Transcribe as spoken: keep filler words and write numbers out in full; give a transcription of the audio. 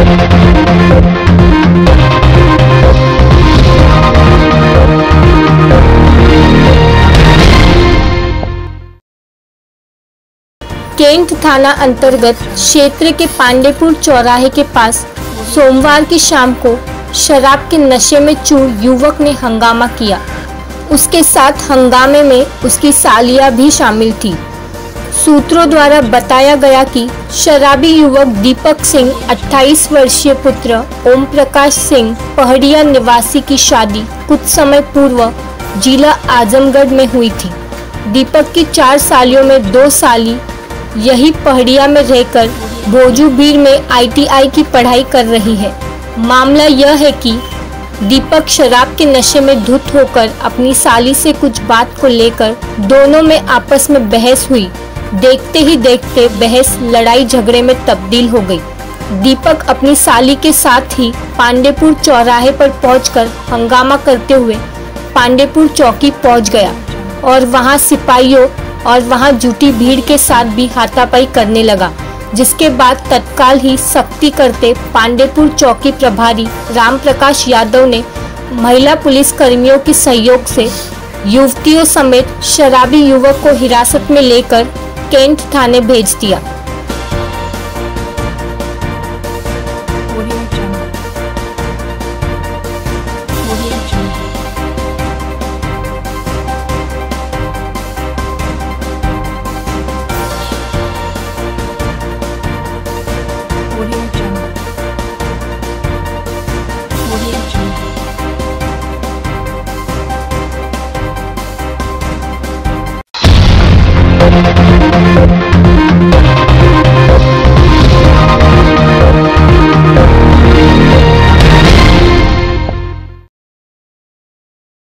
Kent थाना अंतर्गत क्षेत्र के पांडेपुर चौराहे के पास सोमवार की शाम को शराब के नशे में चूर युवक ने हंगामा किया। उसके साथ हंगामे में उसकी सालिया भी शामिल थी। सूत्रों द्वारा बताया गया कि शराबी युवक दीपक सिंह अट्ठाईस वर्षीय पुत्र ओम प्रकाश सिंह पहड़िया निवासी की शादी कुछ समय पूर्व जिला आजमगढ़ में हुई थी। दीपक की चार सालियों में दो साली यही पहड़िया में रहकर भोजूबीर में आई टी आई की पढ़ाई कर रही है। मामला यह है कि दीपक शराब के नशे में धुत होकर अपनी साली से कुछ बात को लेकर दोनों में आपस में बहस हुई। देखते ही देखते बहस लड़ाई झगड़े में तब्दील हो गई। दीपक अपनी साली के साथ ही पांडेपुर चौराहे पर पहुंचकर हंगामा करते हुए पांडेपुर चौकी पहुंच गया और वहां सिपाहियों और वहां जुटी भीड़ के साथ भी हाथापाई करने लगा, जिसके बाद तत्काल ही सख्ती करते पांडेपुर चौकी प्रभारी राम प्रकाश यादव ने महिला पुलिस कर्मियों के सहयोग से युवतियों समेत शराबी युवक को हिरासत में लेकर केंट थाने भेज दिया।